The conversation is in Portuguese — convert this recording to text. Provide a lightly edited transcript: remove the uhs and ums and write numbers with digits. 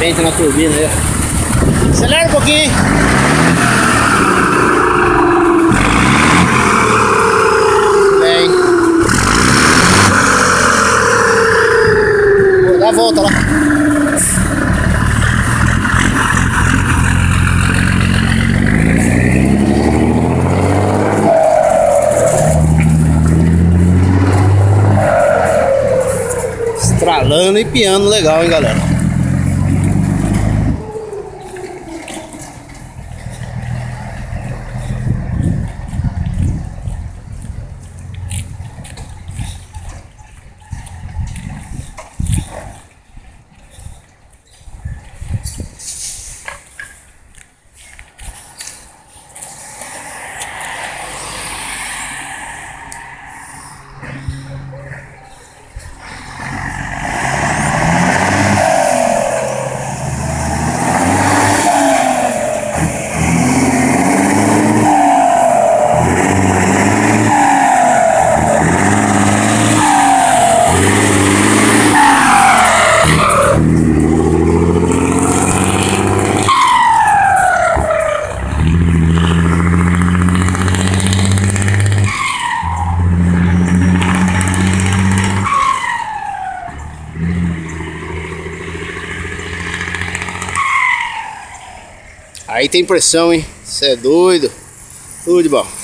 repente na turbina aí, ó. Acelera um pouquinho, hein? Bem. Vou dar a volta lá. Estralando e piano legal, hein, galera. Aí tem pressão, hein? Cê é doido. Tudo de bom.